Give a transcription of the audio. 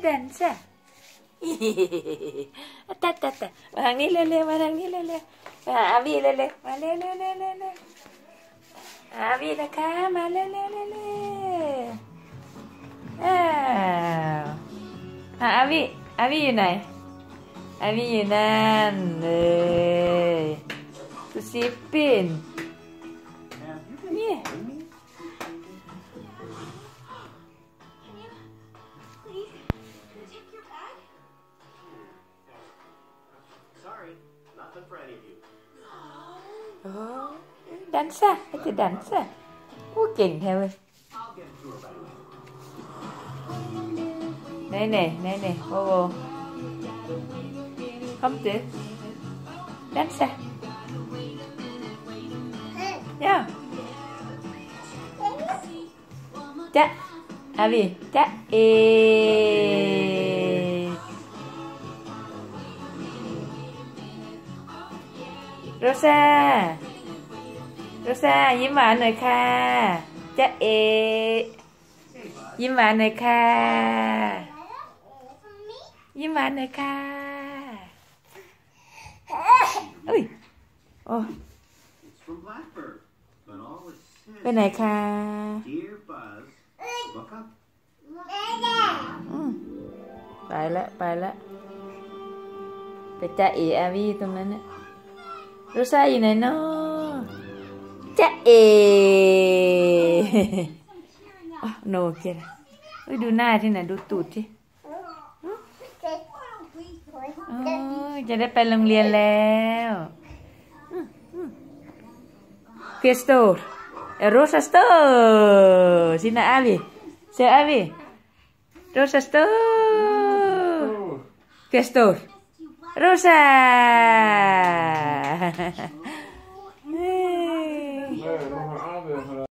dansa ตัดมาทางนี้เร็วๆมาทางนี้เร็วๆมาหาอาวีเร็วๆมาเร็วๆอาวีนะคะมาเร็วอาวีอยู่ไหนอาวีอยู่นั่นเลยตุสิปินนี่dansa itu dansa king theo ơi này ô không chứ dansa nha cha Avi cha Rosa ยิ้มหวานหน่อยค่ะจ๊ะยิ้มหวานหน่อยค่ะยิ้มหวานหน่อยค่ะอุ้ยโอ้ไปไหนคะไปแล้วไปจ๊ะอาวีตรงนั้นเนี่ยโรซ่าอยู่ไหนเนาะจ๊ะโนเกียร์ดูหน้าที่ไหนดูตูดที่จะได้ไปโรงเรียนแล้วเฟียสโตโรซาสโตสินะอาวีเซอาวีโรซาสโตเฟียสโตโรซา Nee, nog een aanbeeld gedaan.